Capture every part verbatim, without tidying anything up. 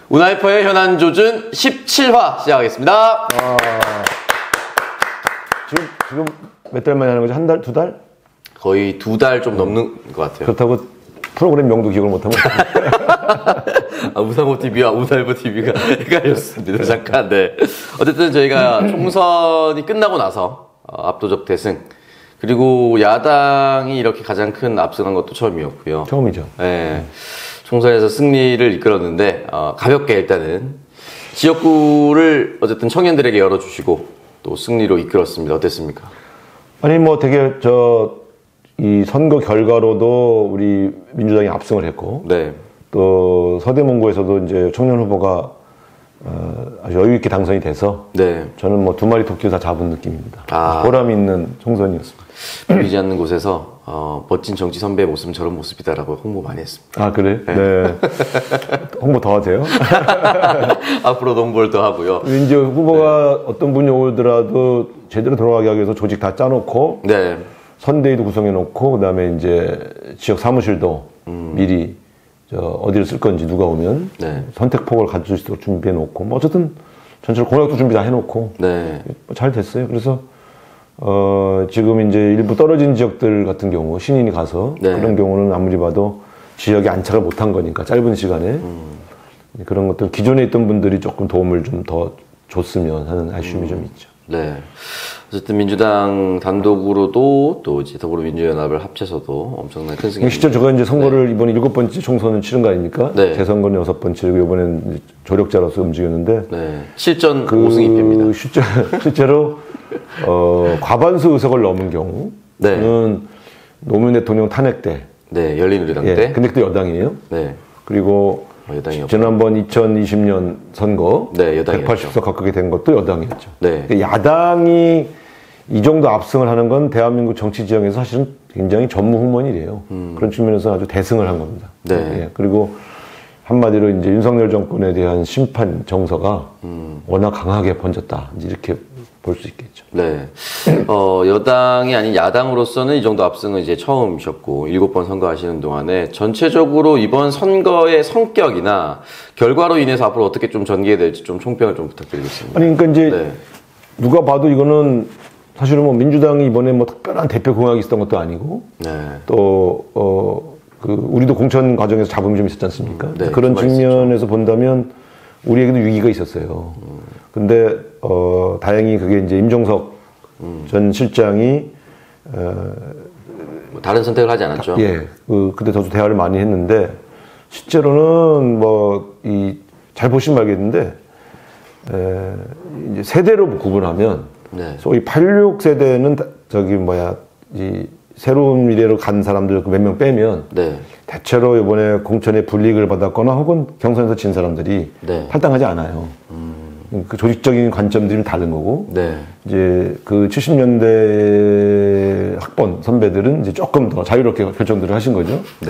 운하이퍼의 현안 조준 십칠 화 시작하겠습니다. 아, 지금, 지금 몇 달 만에 하는 거죠? 한 달? 두 달? 거의 두 달 좀 넘는 것 같아요. 그렇다고 프로그램 명도 기억을 못하면 아, 우상호 티비와 운하이퍼 티비가 헷갈렸습니다. 잠깐. 네. 어쨌든 저희가 총선이 끝나고 나서 어, 압도적 대승, 그리고 야당이 이렇게 가장 큰 압승한 것도 처음이었고요. 처음이죠. 네. 총선에서 승리를 이끌었는데 어, 가볍게 일단은 지역구를 어쨌든 청년들에게 열어주시고 또 승리로 이끌었습니다. 어땠습니까? 아니 뭐 되게 저 이 선거 결과로도 우리 민주당이 압승을 했고, 네. 또 서대문구에서도 이제 청년 후보가 어, 아주 여유 있게 당선이 돼서, 네. 저는 뭐 두 마리 토끼를 다 잡은 느낌입니다. 아. 보람 있는 총선이었습니다. 보이지 않는 곳에서 어, 멋진 정치 선배의 모습은 저런 모습이다라고 홍보 많이 했습니다. 아 그래? 네. 네. 홍보 더 하세요? 앞으로도 홍보를 더 하고요. 이제 후보가 네. 어떤 분이 오더라도 제대로 돌아가게 하기 위해서 조직 다 짜놓고, 네. 선대위도 구성해놓고, 그 다음에 이제 지역 사무실도 음. 미리 저 어디를 쓸 건지 누가 오면 네. 선택폭을 가질 수 있도록 준비해놓고, 뭐 어쨌든 전체로 공약도 준비 다 해놓고 네. 잘 됐어요. 그래서 어 지금 이제 일부 떨어진 지역들 같은 경우 신인이 가서 네. 그런 경우는 아무리 봐도 지역에 안착을 못한 거니까 짧은 시간에 음. 그런 것들 기존에 있던 분들이 조금 도움을 좀 더 줬으면 하는 아쉬움이 음. 좀 있죠. 네. 어쨌든 민주당 단독으로도 또 이제 더불어민주연합을 합쳐서도 엄청난 큰 승리. 실제 제가 이제 선거를 네. 이번에 일곱 번째 총선을 치른 거 아닙니까? 네. 재선거는 여섯 번째고 이번에는 조력자로서 움직였는데. 네. 실전 그 오 승 이 패입니다. 실제, 실제로 어, 과반수 의석을 넘은 경우는 네. 노무현 대통령 탄핵 때. 네. 열린우리당 예, 때. 근데 그때 여당이에요. 네. 그리고 어, 지난번 이천이십 년 선거 네, 백팔십 석 가까이 된 것도 여당이었죠. 네. 그러니까 야당이 이 정도 압승을 하는 건 대한민국 정치 지형에서 사실은 굉장히 전무후무한 일이에요. 음. 그런 측면에서 아주 대승을 한 겁니다. 네. 예, 그리고 한마디로 이제 윤석열 정권에 대한 심판 정서가 음. 워낙 강하게 번졌다. 이제 이렇게 볼 수 있겠죠. 네. 어, 여당이 아닌 야당으로서는 이 정도 압승은 이제 처음이셨고, 일곱 번 선거하시는 동안에 전체적으로 이번 선거의 성격이나 결과로 인해서 앞으로 어떻게 좀 전개될지 좀 총평을 좀 부탁드리겠습니다. 아니, 그러니까 이제 네. 누가 봐도 이거는 사실은 뭐 민주당이 이번에 뭐 특별한 대표 공약이 있었던 것도 아니고, 네. 또, 어, 그, 우리도 공천 과정에서 잡음이 좀 있었지 않습니까? 음, 네, 그런 측면에서 있었죠. 본다면 우리에게도 위기가 있었어요. 음. 근데, 어, 다행히 그게 이제 임종석 음. 전 실장이, 어, 뭐 다른 선택을 하지 않았죠? 예. 그, 그때 저도 대화를 많이 했는데, 실제로는 뭐, 이, 잘 보시면 알겠는데, 에, 이제 세대로 구분하면, 네. 소위 팔십육 세대는 저기 뭐야, 이, 새로운 미래로 간 사람들 몇 명 빼면, 네. 대체로 이번에 공천에 불이익을 받았거나 혹은 경선에서 진 사람들이 네. 할당하지 않아요. 음. 그 조직적인 관점들이 다른 거고, 네. 이제 그 칠십 년대 학번 선배들은 이제 조금 더 자유롭게 결정들을 하신 거죠. 네.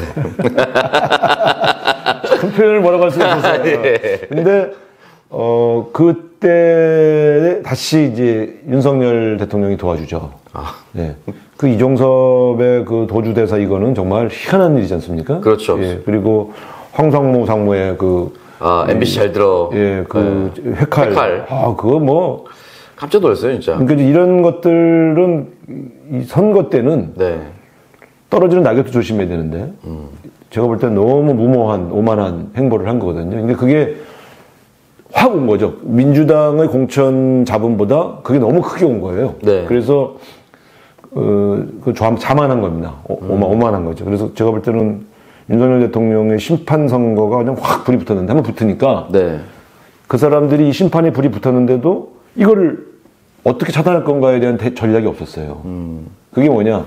큰 표현을 뭐라고 할 수가 없어요. 예. 근데, 어, 그때 다시 이제 윤석열 대통령이 도와주죠. 아. 네. 그 이종섭의 그 도주대사 이거는 정말 희한한 일이지 않습니까? 그렇죠. 예. 그리고 황상무 상무의 그 아, 엠비씨 잘 들어. 예, 그, 네. 회칼. 회칼. 아, 그거 뭐. 깜짝 놀랐어요, 진짜. 그러니까 이런 것들은, 이 선거 때는. 네. 떨어지는 낙엽도 조심해야 되는데. 음. 제가 볼 때 너무 무모한, 오만한 행보를 한 거거든요. 그러니까 그게 확 온 거죠. 민주당의 공천 잡음보다 그게 너무 크게 온 거예요. 네. 그래서, 어, 그 자만한 겁니다. 오, 음. 오만한 거죠. 그래서 제가 볼 때는 윤석열 대통령의 심판 선거가 그냥 확 불이 붙었는데, 한번 붙으니까, 네. 그 사람들이 이 심판에 불이 붙었는데도 이거를 어떻게 차단할 건가에 대한 대, 전략이 없었어요. 음. 그게 뭐냐.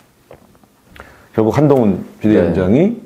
결국 한동훈 비대위원장이 네.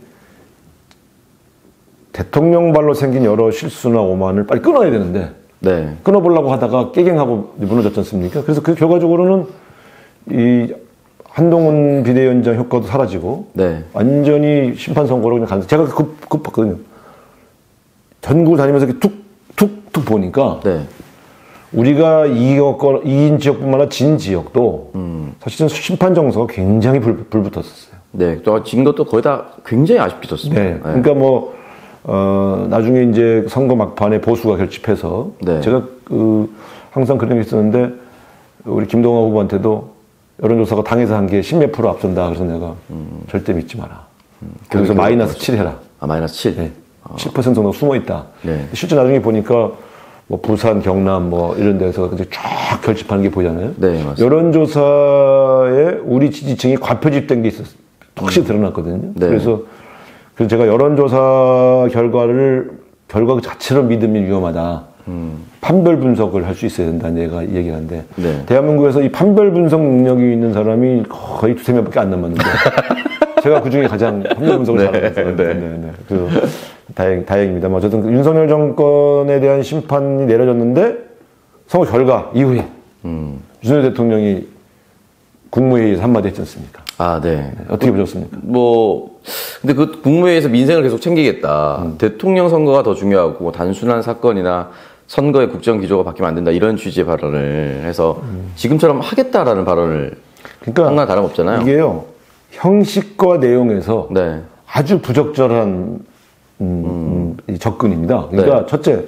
대통령 발로 생긴 여러 실수나 오만을 빨리 끊어야 되는데, 네. 끊어보려고 하다가 깨갱하고 무너졌지 않습니까? 그래서 그 결과적으로는 이 한동훈 비대위원장 효과도 사라지고 네. 완전히 심판 선거로 그냥 간. 제가 그, 그 봤거든요. 전국을 다니면서 이렇게 툭툭툭 보니까 네. 우리가 이겼거, 이긴 지역뿐만 아니라 진 지역도 음. 사실은 심판 정서가 굉장히 불, 불붙었었어요. 네, 또 진 것도 거의 다 굉장히 아쉽게 졌습니다. 네. 네. 그러니까 뭐 어, 나중에 이제 선거 막판에 보수가 결집해서 네. 제가 그 항상 그런 게 있었는데 우리 김동완 후보한테도 여론조사가 당에서 한 게 십몇 프로 앞선다. 그래서 내가 음. 절대 믿지 마라. 음. 그래서 마이너스 칠 해라. 아, 마이너스 칠? 네. 어. 칠 퍼센트 정도 숨어 있다. 네. 실제 나중에 보니까 뭐 부산, 경남 뭐 이런 데서 이제 쫙 결집하는 게 보이잖아요. 네, 맞습니다. 여론조사에 우리 지지층이 과표집된 게 있었어요. 확실히 음. 드러났거든요. 네. 그래서, 그래서 제가 여론조사 결과를, 결과 자체로 믿음이 위험하다. 음. 판별 분석을 할 수 있어야 된다는 얘가 얘기를 하는데, 네. 대한민국에서 이 판별 분석 능력이 있는 사람이 거의 두세 명밖에 안 남았는데, 제가 그 중에 가장 판별 분석을 네. 잘하는 네. 네. 네. 그, 다행, 다행입니다. 뭐 어쨌든 윤석열 정권에 대한 심판이 내려졌는데, 선거 결과 이후에, 음. 윤석열 대통령이 국무회의에서 한마디 했지 않습니까? 아, 네. 네. 어떻게 보셨습니까? 뭐, 근데 그 국무회의에서 민생을 계속 챙기겠다. 음. 대통령 선거가 더 중요하고, 단순한 사건이나 선거의 국정 기조가 바뀌면 안 된다. 이런 취지의 발언을 해서, 음. 지금처럼 하겠다라는 발언을 그러니까 한 건 다름없잖아요. 이게요, 형식과 내용에서 네. 아주 부적절한 음, 음. 음, 접근입니다. 그러니까 네. 첫째,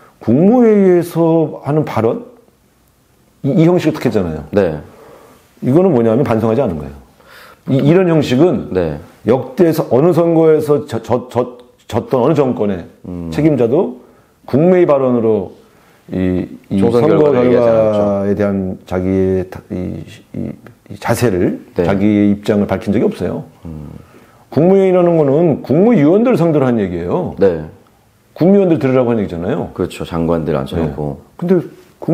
국무회의에서 하는 발언? 이, 이 형식을 택했잖아요. 네. 이거는 뭐냐면 반성하지 않은 거예요. 이, 이런 형식은 네. 역대에서 어느 선거에서 저, 저, 저, 졌던 어느 정권의 음. 책임자도 국무회의 발언으로 이, 이 선거 결과에 대한 자기의 이, 이, 이 자세를, 네. 자기의 입장을 밝힌 적이 없어요. 음. 국무회의라는 거는 국무위원들을 상대로 한 얘기예요. 네. 국무위원들 들으라고 한 얘기잖아요. 그렇죠. 장관들 앉혀놓고. 네. 근데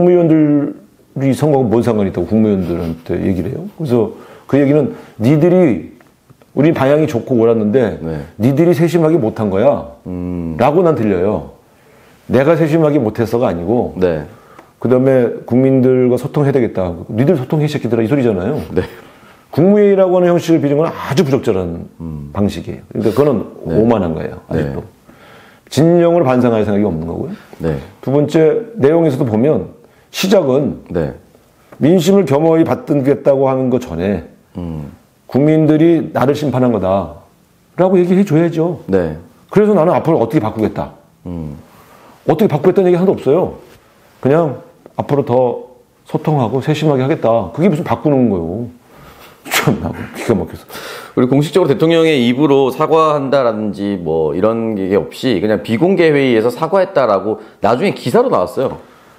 국무위원들이 선거가 뭔 상관이 있다고 국무위원들한테 얘기를 해요. 그래서 그 얘기는 니들이 우리 방향이 좋고 옳았는데 네. 니들이 세심하게 못한 거야. 음. 라고 난 들려요. 내가 세심하게 못했어가 아니고 네. 그 다음에 국민들과 소통해야 되겠다. 니들 소통해 새끼들아 이 소리잖아요. 네. 국무회의라고 하는 형식을 빌린 건 아주 부적절한 음. 방식이에요. 그러니까 그거는 네. 오만한 거예요. 아직도. 네. 진정으로 반성할 생각이 없는 거고요. 네. 두 번째 내용에서도 보면 시작은 네. 민심을 겸허히 받든겠다고 하는 것 전에 음. 국민들이 나를 심판한 거다 라고 얘기해 줘야죠. 네. 그래서 나는 앞으로 어떻게 바꾸겠다. 음. 어떻게 바꾸겠다는 얘기 하나도 없어요. 그냥 앞으로 더 소통하고 세심하게 하겠다. 그게 무슨 바꾸는 거예요. 참나 기가 막혀서. 우리 공식적으로 대통령의 입으로 사과한다라든지 뭐 이런 게 없이 그냥 비공개 회의에서 사과했다라고 나중에 기사로 나왔어요.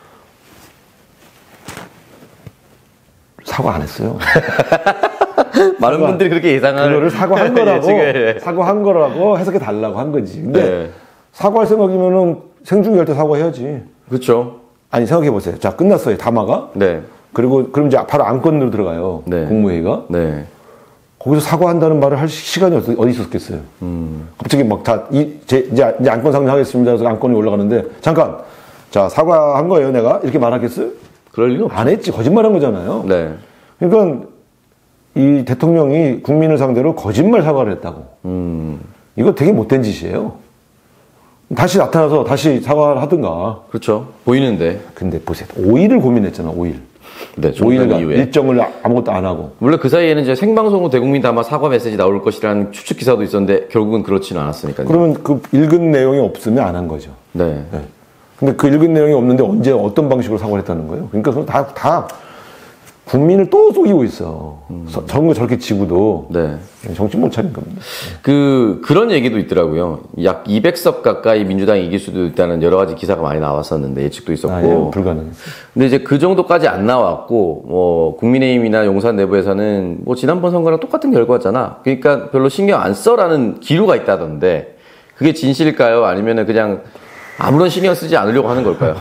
사과 안 했어요. 많은 사과, 분들이 그렇게 예상하는 그거를 사과한 거라고 예, 사과한 거라고 해석해 달라고 한 거지. 근데 네. 사과할 생각이면은 생중계할 때 사과해야지. 그렇죠. 아니 생각해 보세요. 자 끝났어요. 담화가. 네. 그리고 그럼 이제 바로 안건으로 들어가요. 네. 국무회의가. 네. 거기서 사과한다는 말을 할 시간이 어디, 어디 있었겠어요. 음. 갑자기 막 다 이 제 이제, 이제 안건 상정하겠습니다. 그래서 안건이 올라가는데 잠깐. 자 사과한 거예요. 내가 이렇게 말하겠어요? 그럴 리가 없죠. 안 했지. 거짓말한 거잖아요. 네. 그러니까 이 대통령이 국민을 상대로 거짓말 사과를 했다고. 음. 이거 되게 못된 짓이에요. 다시 나타나서 다시 사과를 하든가. 그렇죠. 보이는데. 근데 보세요. 오 일을 고민했잖아, 오 일. 네, 오 일간 일정을 아무것도 안 하고. 물론 그 사이에는 이제 생방송으로 대국민 담아 사과 메시지 나올 것이라는 추측 기사도 있었는데 결국은 그렇지는 않았으니까요. 그러면 그 읽은 내용이 없으면 안 한 거죠. 네. 네. 근데 그 읽은 내용이 없는데 언제 어떤 방식으로 사과를 했다는 거예요? 그러니까 그건 다, 다 국민을 또 속이고 있어. 음. 저런 거 저렇게 지고도. 네. 정신 못 차린 겁니다. 그, 그런 얘기도 있더라고요. 약 이백 석 가까이 민주당이 이길 수도 있다는 여러 가지 기사가 많이 나왔었는데, 예측도 있었고. 아, 예, 불가능했어요. 근데 이제 그 정도까지 안 나왔고, 뭐, 국민의힘이나 용산 내부에서는 뭐, 지난번 선거랑 똑같은 결과잖아. 그러니까 별로 신경 안 써라는 기류가 있다던데, 그게 진실일까요? 아니면은 그냥 아무런 신경 쓰지 않으려고 하는 걸까요?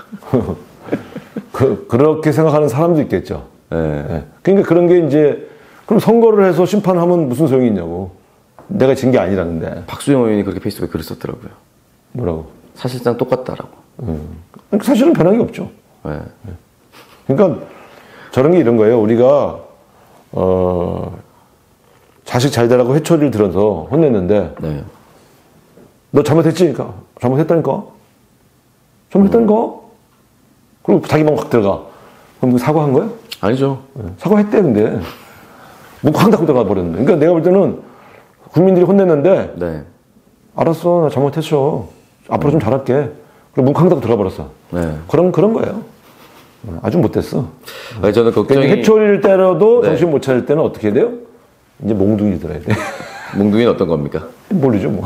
그, 그렇게 생각하는 사람도 있겠죠. 네. 네. 그러니까 그런 게 이제, 그럼 선거를 해서 심판하면 무슨 소용이 있냐고. 내가 진 게 아니라는데. 박수영 의원이 그렇게 페이스북에 글을 썼더라고요. 뭐라고? 사실상 똑같다라고. 음. 사실은 변한 게 없죠. 네. 네. 그러니까 저런 게 이런 거예요. 우리가, 어, 자식 잘 되라고 회초리를 들어서 혼냈는데, 네. 너 잘못했지? 그러니까, 잘못했다니까? 잘못했다니까? 음. 그리고 자기 방 확 들어가. 그럼 사과한 거야? 아니죠. 네. 사과했대, 근데. 문 쾅 닫고 들어가 버렸는데. 그러니까 내가 볼 때는 국민들이 혼냈는데, 네. 알았어, 나 잘못했어. 앞으로 좀 잘할게. 그리고 문 쾅 닫고 들어가 버렸어. 네. 그럼 그런 거예요. 아주 못됐어. 아니, 저는 걱정이 그러니까 해초리를 때려도 네. 정신 못 차릴 때는 어떻게 해야 돼요? 이제 몽둥이 들어야 돼. 몽둥이는 어떤 겁니까? 모르죠, 뭐.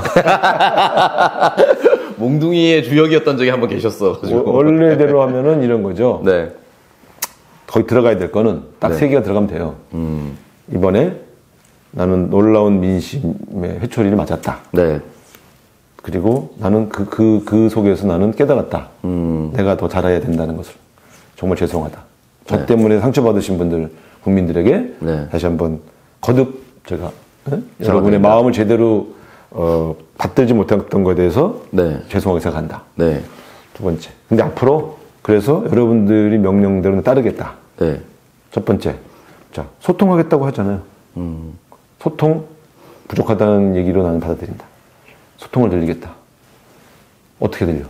몽둥이의 주역이었던 적이 한 번 계셨어. 원래대로 하면은 이런 거죠. 네. 거기 들어가야 될 거는 딱 세 네. 개가 들어가면 돼요. 음. 이번에 나는 놀라운 민심의 회초리를 맞았다. 네. 그리고 나는 그, 그, 그 속에서 나는 깨달았다. 음. 내가 더 잘해야 된다는 것을. 정말 죄송하다. 저 네. 때문에 상처받으신 분들, 국민들에게 네. 다시 한번 거듭 제가 네? 여러분의 사과드립니다. 마음을 제대로 어, 받들지 못했던 것에 대해서 네. 죄송하게 생각한다. 네. 두 번째. 근데 앞으로 그래서 여러분들이 명령대로 따르겠다. 네. 첫 번째. 자, 소통하겠다고 하잖아요. 음. 소통 부족하다는 얘기로 나는 받아들인다. 소통을 들리겠다. 어떻게 들려?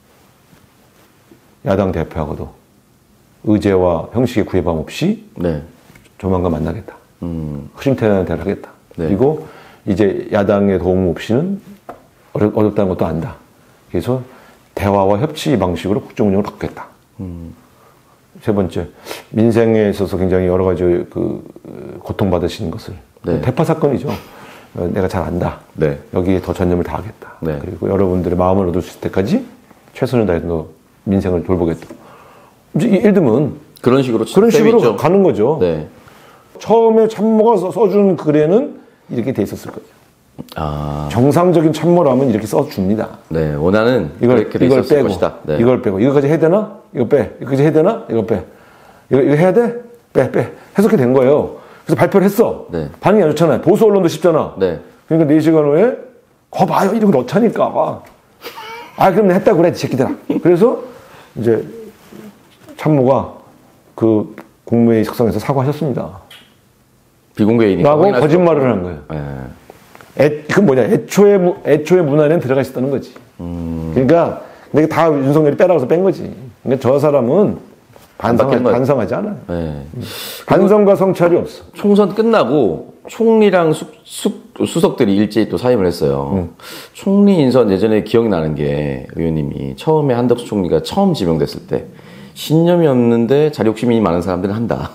야당 대표하고도 의제와 형식의 구애감 없이 네. 조만간 만나겠다. 음. 흐림태나는 대화를 하겠다. 네. 그리고 이제 야당의 도움 없이는 어렵, 어렵다는 것도 안다. 그래서 대화와 협치 방식으로 국정 운영을 바꾸겠다. 음. 세 번째, 민생에 있어서 굉장히 여러 가지 그 고통받으시는 것을 네. 대파 사건이죠. 어, 내가 잘 안다. 네. 여기에 더 전념을 다하겠다. 네. 그리고 여러분들의 마음을 얻을 수 있을 때까지 최선을 다해서 너 민생을 돌보겠다. 이제 예를 들면 그런 식으로 그런 식으로 있죠. 가는 거죠. 네. 처음에 참모가 써- 써준 글에는 이렇게 돼 있었을 거예요. 아. 정상적인 참모라면 이렇게 써줍니다. 네. 원하는 이걸, 그렇게 돼 이걸 있었을 빼고, 것이다. 네. 이걸 빼고, 이거까지 해야 되나? 이거 빼. 이거까지 해야 되나? 이거 빼. 이거, 이거 해야 돼? 빼, 빼. 해석이 된 거예요. 그래서 발표를 했어. 네. 반응이 안 좋잖아요. 보수 언론도 쉽잖아. 네. 그러니까 네 시간 후에, 거 봐요. 이런 거 넣자니까. 아, 그럼 내가 했다고 그래, 이 새끼들아. 그래서 이제 참모가 그 국무회의 석상에서 사과하셨습니다. 비공개이니까. 라고 확인할 수가 거짓말을 없고. 한 거예요. 네. 애, 그 뭐냐, 애초에, 무- 애초에 문안에는 들어가 있었다는 거지. 음. 그러니까, 내가 다 윤석열이 빼라고 해서 뺀 거지. 그러니까 저 사람은 반성하, 바뀌는 거야. 반성하지 않아요. 네. 반성과 성찰이 없어. 총선 끝나고 총리랑 숙, 숙, 수석들이 일제히 또 사임을 했어요. 음. 총리 인선 예전에 기억나는 게 의원님이 처음에 한덕수 총리가 처음 지명됐을 때 신념이 없는데 자력심이 많은 사람들은 한다.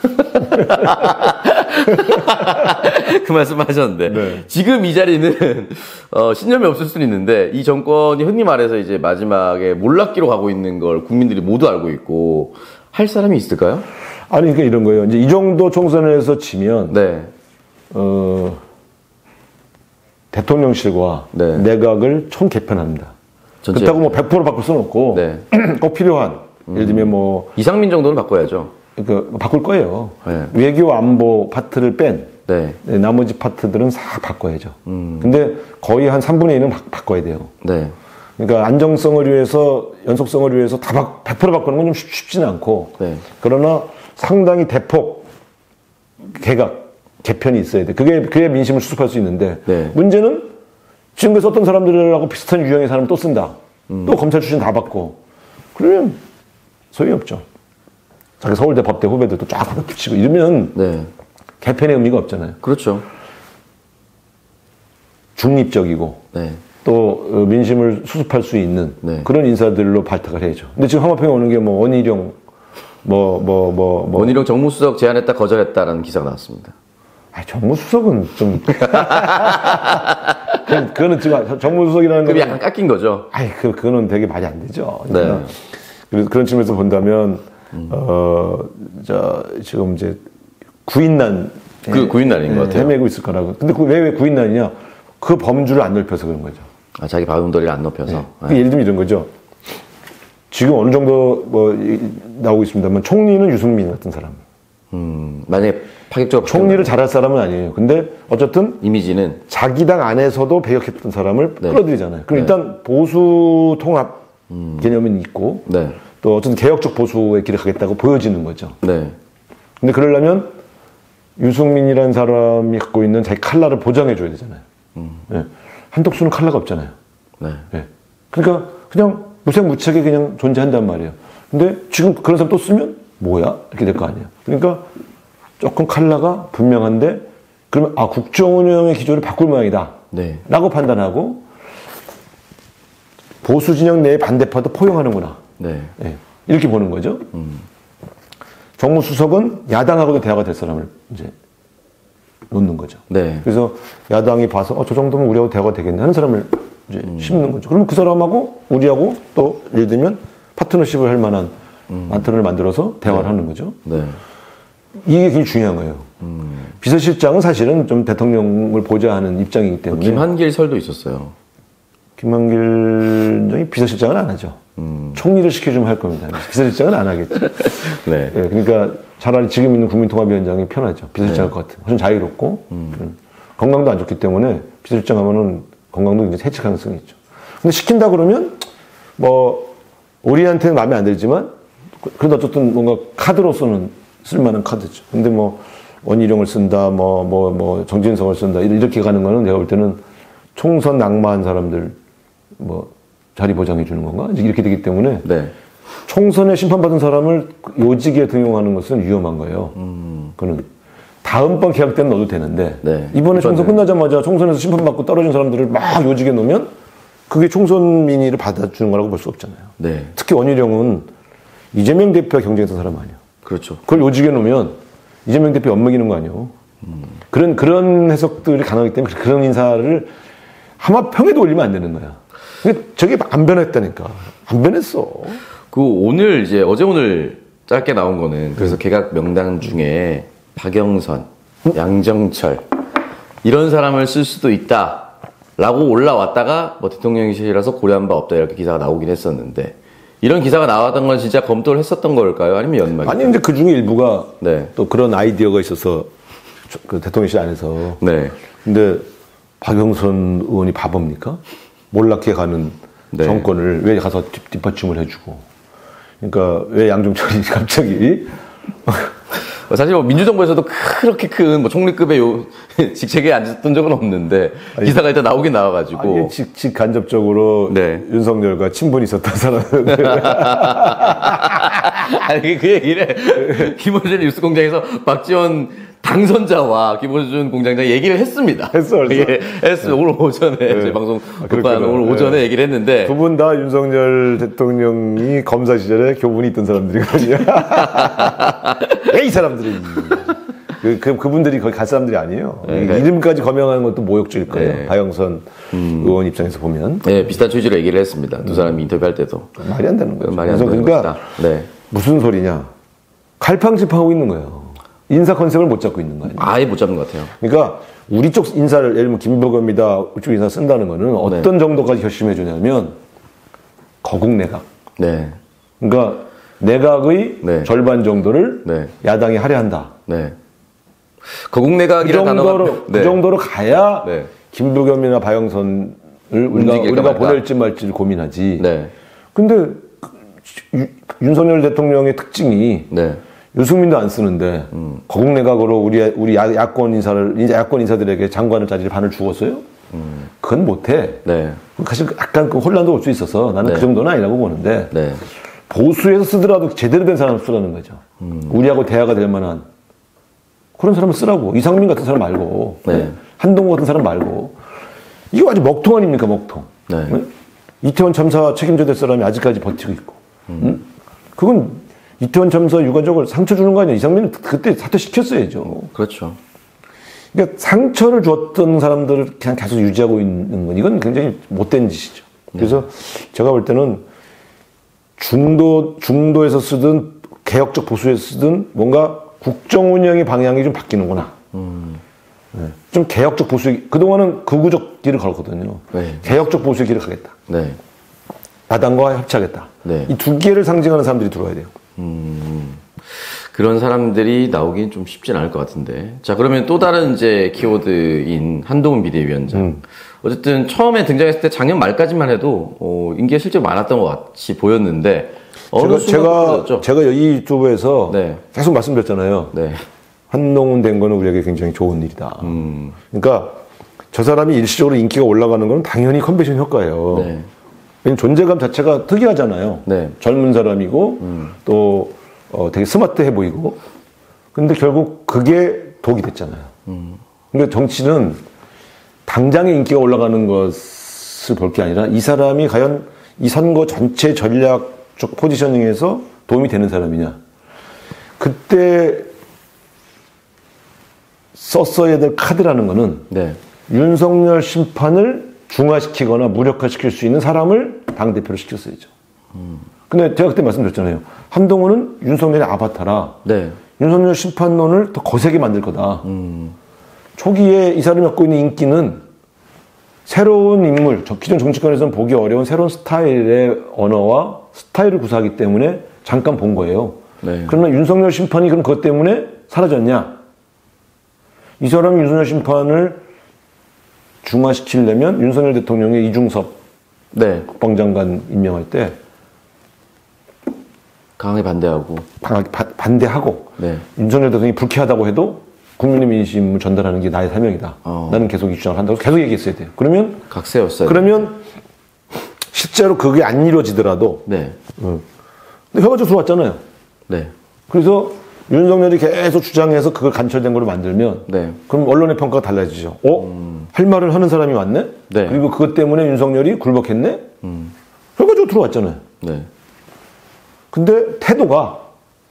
그 말씀 하셨는데 네. 지금 이 자리는 어, 신념이 없을 수는 있는데 이 정권이 흔히 말해서 이제 마지막에 몰락기로 가고 있는 걸 국민들이 모두 알고 있고 할 사람이 있을까요? 아니, 그러니까 이런 거예요. 이제 이 정도 총선에서 지면, 네. 어, 대통령실과 네. 내각을 총 개편합니다. 전체- 그렇다고 뭐 백 퍼센트 바꿀 수는 없고, 네. 꼭 필요한, 예를 들면 뭐, 이상민 정도는 바꿔야죠. 그 바꿀 거예요. 네. 외교 안보 파트를 뺀 네. 네, 나머지 파트들은 다 바꿔야죠. 음. 근데 거의 한 삼분의 일은 바, 바꿔야 돼요. 네. 그러니까 안정성을 위해서, 연속성을 위해서 다 바, 백 퍼센트 바꾸는 건 좀 쉽지는 않고, 네. 그러나 상당히 대폭 개각, 개편이 있어야 돼. 그게, 그게 민심을 수습할 수 있는데, 네. 문제는 지금까지 썼던 사람들하고 비슷한 유형의 사람을 또 쓴다. 음. 또 검찰 출신 다 받고. 그러면 소용이 없죠. 자기 서울대 법대 후배들도 쫙 붙이고 이러면 네. 개편의 의미가 없잖아요. 그렇죠. 중립적이고 네. 또 어, 민심을 수습할 수 있는 네. 그런 인사들로 발탁을 해야죠. 근데 지금 한화평에 오는 게 뭐 원희룡 뭐 뭐 뭐 뭐 원희룡 정무수석 제안했다 거절했다라는 기사가 나왔습니다. 아, 정무수석은 좀 그, 그거는 지금 정무수석이라는 급이 건 약간 깎인 거죠. 아이 그 그거는 되게 말이 안 되죠. 네. 그래서 그런 측면에서 본다면 어저 지금 이제 구인난 그 구인난인 것 같아요. 헤매고 있을 거라고. 근데 그 왜 왜 구인난이냐? 그 범주를 안 넓혀서 그런 거죠. 아, 자기 바운더리를 안 높여서. 그 예를 들면 이런 거죠. 지금 어느 정도 뭐 이- 나오고 있습니다만 총리는 유승민 같은 사람. 음, 만약에 파격적으로 총리를 잘할 사람은 아니에요. 근데 어쨌든 이미지는 자기 당 안에서도 배격했던 사람을 네. 끌어들이잖아요. 그럼 네. 일단 보수 통합 개념은 있고 네. 또 어쨌든 개혁적 보수의 길을 가겠다고 보여지는 거죠. 네. 근데 그러려면 유승민이라는 사람이 갖고 있는 자기 칼라를 보장해 줘야 되잖아요. 네. 한덕수는 칼라가 없잖아요. 네. 네. 그러니까 그냥 무색무취하게 그냥 존재한단 말이에요. 근데 지금 그런 사람 또 쓰면 뭐야? 이렇게 될 거 아니에요. 그러니까 조금 칼라가 분명한데 그러면 아 국정 운영의 기조를 바꿀 모양이다. 네. 라고 판단하고 보수 진영 내의 반대파도 포용하는구나. 네. 예, 이렇게 보는 거죠. 음. 정무수석은 야당하고도 대화가 될 사람을 이제 놓는 거죠. 네. 그래서 야당이 봐서 어, 저 정도면 우리하고 대화가 되겠네 하는 사람을 이제 음. 심는 거죠. 그러면 그 사람하고 우리하고 또 예를 들면 파트너십을 할 만한 음. 안건을 만들어서 대화를 네. 하는 거죠. 네. 이게 굉장히 중요한 거예요. 음. 비서실장은 사실은 좀 대통령을 보좌하는 입장이기 때문에. 김한길 설도 있었어요. 김한길 장이 비서실장은 안 하죠. 음. 총리를 시켜주면 할 겁니다. 비서실장은 안 하겠죠. 네. 네. 그러니까 차라리 지금 있는 국민통합위원장이 편하죠. 비서실장일 네. 것 같아요. 훨씬 자유롭고 음. 음. 건강도 안 좋기 때문에 비서실장 하면은 건강도 이제 해칠 가능성이 있죠. 근데 시킨다 그러면 뭐 우리한테는 마음에 안 들지만 그래도 어쨌든 뭔가 카드로서는 쓸만한 카드죠. 근데 뭐 원희룡을 쓴다, 뭐 뭐 뭐 정진석을 쓴다 이렇게 가는 거는 내가 볼 때는 총선 낙마한 사람들 뭐 자리 보장해 주는 건가 이렇게 되기 때문에 네. 총선에 심판받은 사람을 요직에 등용하는 것은 위험한 거예요. 음. 그는 다음번 계약 때는 넣어도 되는데 네. 이번에 총선 끝나자마자 총선에서 심판받고 떨어진 사람들을 막 요직에 놓으면 그게 총선 민의를 받아주는 거라고 볼 수 없잖아요. 네. 특히 원희룡은 이재명 대표와 경쟁했던 사람 아니야. 그렇죠. 그걸 요직에 놓으면 이재명 대표 엿먹이는 거 아니에요. 음. 그런 그런 해석들이 가능하기 때문에 그런 인사를 하마평에도 올리면 안 되는 거야. 근데 저게 안 변했다니까. 안 변했어. 그 오늘 이제 어제 오늘 짧게 나온 거는 그래서 음. 개각 명단 중에 박영선, 음? 양정철 이런 사람을 쓸 수도 있다라고 올라왔다가 뭐 대통령실이라서 고려한 바 없다 이렇게 기사가 나오긴 했었는데 이런 기사가 나왔던 건 진짜 검토를 했었던 걸까요? 아니면 연말? 아니 근데 그 중에 일부가 네. 또 그런 아이디어가 있어서 그 대통령실 안에서. 네. 근데 박영선 의원이 바보입니까? 몰락해 가는 네. 정권을 왜 가서 뒷, 뒷받침을 해주고. 그러니까 왜 양정철이 갑자기 사실 뭐 민주정부에서도 그렇게 큰 뭐 총리급의 요 직책에 앉았던 적은 없는데 아니, 기사가 일단 나오긴 나와가지고 아니, 직, 간접적으로 네. 윤석열과 친분이 있었던 사람들 아니 그 얘기를 김호준 뉴스공장에서 박지원 당선자와 김호준 공장장 얘기를 했습니다. 했어, 벌써? 예, 했어. 네. 오늘 오전에 네. 저희 방송 아, 오늘 오전에 네. 얘기를 했는데 두 분 다 윤석열 대통령이 검사 시절에 교분이 있던 사람들이거든요. 왜 이 사람들이 그, 그, 그분들이 거기 갈 사람들이 아니에요. 네, 네. 이름까지 거명하는 것도 모욕죄일 거예요. 네. 박영선 음. 의원 입장에서 보면. 네, 비슷한 취지로 얘기를 했습니다. 두 사람이 음. 인터뷰할 때도. 말이 안 되는 거죠. 말이 안 되는 그러니까 네. 무슨 소리냐. 갈팡질팡하고 있는 거예요. 인사 컨셉을 못 잡고 있는 거예요. 아예 못 잡는 것 같아요. 그러니까 우리 쪽 인사를 예를 들면 김부겸이다 우쪽 인사 쓴다는 거는 어떤 네. 정도까지 결심해 주냐면 거국내각. 네. 그러니까 내각의 네. 절반 정도를 네. 야당이 할애한다. 네. 거국내각이라는 그 정도로 단어가... 네. 그 정도로 가야 네. 김부겸이나 박영선을 우리가, 우리가 보낼지 말지를 고민하지. 네. 근데 유, 윤석열 대통령의 특징이 네. 유승민도 안 쓰는데 음. 거국내각으로 우리 우리 야, 야권 인사를 야권 인사들에게 장관을 자리를 반을 주었어요? 음. 그건 못해. 네. 사실 약간 그 혼란도 올 수 있어서 나는 네. 그 정도는 아니라고 보는데 네. 보수에서 쓰더라도 제대로 된 사람을 쓰라는 거죠. 음. 우리하고 대화가 될 만한 그런 사람을 쓰라고. 이상민 같은 사람 말고 네. 한동훈 같은 사람 말고 이거 아주 먹통 아닙니까 먹통. 네. 응? 이태원 참사 책임져야 될 사람이 아직까지 버티고 있고 음. 응? 그건 이태원 참사 유가족을 상처 주는 거 아니야. 이상민은 그때 사퇴시켰어야죠. 그렇죠. 그러니까 상처를 줬던 사람들을 그냥 계속 유지하고 있는 건 이건 굉장히 못된 짓이죠. 그래서 네. 제가 볼 때는 중도, 중도에서 쓰든 개혁적 보수에서 쓰든 뭔가 국정 운영의 방향이 좀 바뀌는구나. 음. 네. 좀 개혁적 보수, 그동안은 극우적 길을 걸었거든요. 네. 개혁적 보수의 길을 가겠다. 네. 야당과 협치하겠다. 네. 이 두 개를 상징하는 사람들이 들어와야 돼요. 음. 그런 사람들이 나오긴 좀 쉽진 않을 것 같은데. 자, 그러면 또 다른 이제 키워드인 한동훈 비대위원장. 음. 어쨌든 처음에 등장했을 때 작년 말까지만 해도 어, 인기가 실제로 많았던 것 같이 보였는데 어느 제가 제가, 제가 이 유튜브에서 네. 계속 말씀드렸잖아요. 네. 한동훈 된 거는 우리에게 굉장히 좋은 일이다. 음. 그러니까 저 사람이 일시적으로 인기가 올라가는 건 당연히 컨벤션 효과예요. 네. 왜냐면 존재감 자체가 특이하잖아요. 네. 젊은 사람이고 음. 또 어, 되게 스마트해 보이고. 근데 결국 그게 독이 됐잖아요. 음. 그러니까 정치는 당장의 인기가 올라가는 것을 볼 게 아니라 이 사람이 과연 이 선거 전체 전략적 포지셔닝에서 도움이 되는 사람이냐. 그때 썼어야 될 카드라는 거는 네. 윤석열 심판을 중화시키거나 무력화시킬 수 있는 사람을 당대표로 시켰어야죠. 음. 근데 제가 그때 말씀드렸잖아요. 한동훈은 윤석열의 아바타라 네. 윤석열 심판론을 더 거세게 만들 거다. 음. 초기에 이 사람이 갖고 있는 인기는 새로운 인물, 기존 정치권에서는 보기 어려운 새로운 스타일의 언어와 스타일을 구사하기 때문에 잠깐 본 거예요. 네. 그러면 윤석열 심판이 그럼 그것 때문에 사라졌냐? 이 사람이 윤석열 심판을 중화시키려면 윤석열 대통령의 이중섭 네. 국방장관 임명할 때 강하게 반대하고 강하게 바, 반대하고 네. 윤석열 대통령이 불쾌하다고 해도 국민의 민심을 전달하는 게 나의 사명이다. 어. 나는 계속 이 주장을 한다고 계속 얘기했어야 돼요. 그러면 각세였어요. 그러면 실제로 그게 안 이루어지더라도 네. 어. 근데 결과적으로 들어왔잖아요. 네. 그래서 윤석열이 계속 주장해서 그걸 간철된 걸로 만들면 네. 그럼 언론의 평가가 달라지죠. 어? 음. 할 말을 하는 사람이 왔네? 네. 그리고 그것 때문에 윤석열이 굴복했네? 음. 결과적으로 들어왔잖아요. 네. 근데 태도가